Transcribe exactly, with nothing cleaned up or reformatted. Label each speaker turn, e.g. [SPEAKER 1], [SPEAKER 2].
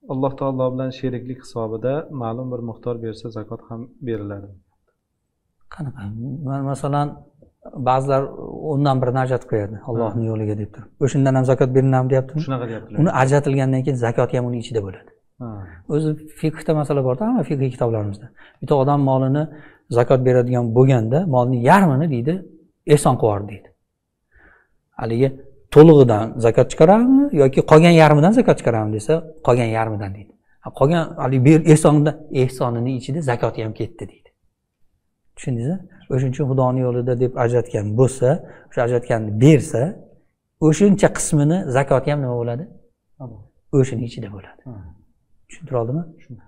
[SPEAKER 1] Alloh taolo bilan sheriklik hisobida ma'lum bir miqdor bersa zakot ham beriladi.
[SPEAKER 2] Qanaqa? Masalan, ba'zilar o'ndan birini ajratib qo'yadi Allohning yo'liga deb turib. O'shandan ham zakot berinadi deyaptimi?
[SPEAKER 1] Shunaqa deyaptilar.
[SPEAKER 2] Uni ajratilgandan keyin zakot ham uning ichida bo'ladi. O'zi fiqhda masala bor-da, hamma fiqh kitoblarimizda. Bitta odam molini zakot beradigan bo'lganda, molning yarmini deydi, ehson qilib deydi. Haligi to'lig'idan zakot chiqarammi yoki qolgan yarmidan zakot chiqarammi desa, qolgan yarmidan deydi. Qolgan haligi ber ehsonda, ehsonining ichida zakoti ham ketdi deydi. Tushundingizmi? O'shuning uchun Xudoning yo'lida deb ajratgan bo'lsa, o'sha ajratganni bersa, o'shuncha qismini zakoti ham nima bo'ladi? O'shuning ichida bo'ladi. Tushuntira oldimmi?